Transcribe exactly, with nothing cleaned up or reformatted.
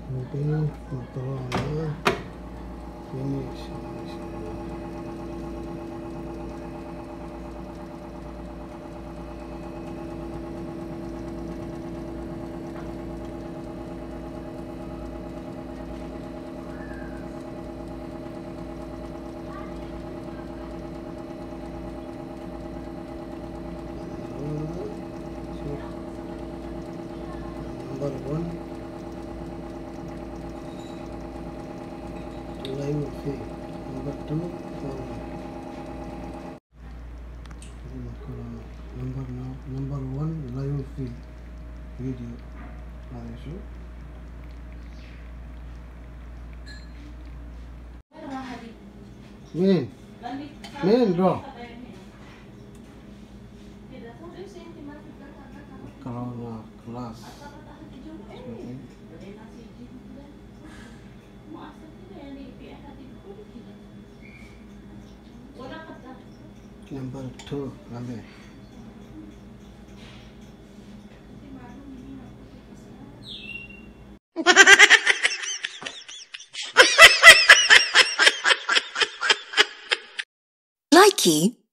Okay, Motorola. Finish. Number one, live feed. Number two, forward. Number no, number one, live feed video. Adesso. Min, min bro. Kalau na kelas. Number two, lambe. Likey